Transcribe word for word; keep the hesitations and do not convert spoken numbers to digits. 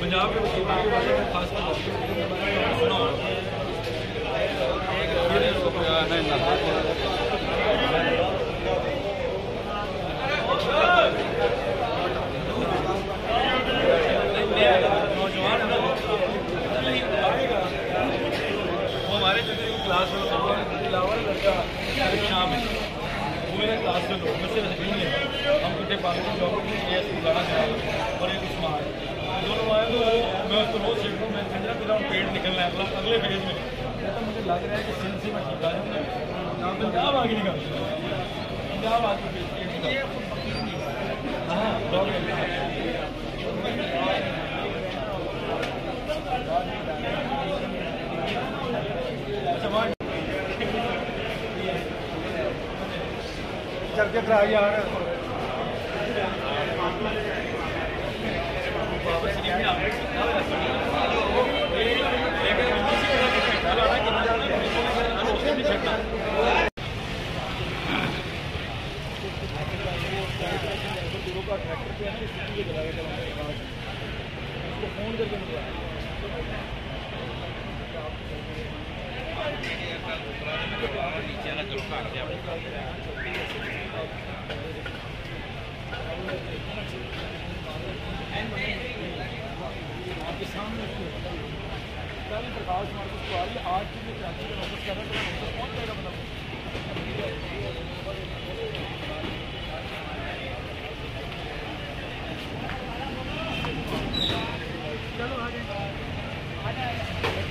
پنجاب کے وکیلوں کی وجہ سے خاص طور سنا نوجوان وہ ہمارے کلاس لڑکا شام ہے وہ میرے کلاس کے لوگ میں سے نہیں ہے ہم کٹے پاکستان جاب کے لیے گانا چلا اور ایک عثمان دونوں آئے تو میں اس کو روز سیکھتا ہوں میں سمجھا میرا پیٹ نکلنا ہے اگلے فیز میں تو مجھے لگ رہا ہے کہ سندھ سے میں ٹھیک آ جاؤں گا نام پنجاب آگے نکال پنجاب آ کے ہاں چل کے کرا یار فون کر کے آپ کے سامنے پرکاش مارکیٹ کو آ رہی ہے آج کی جو کراچی کا نوٹس کر رہا ہے نوٹس کون جائے گا مطلب چلو آ جائیں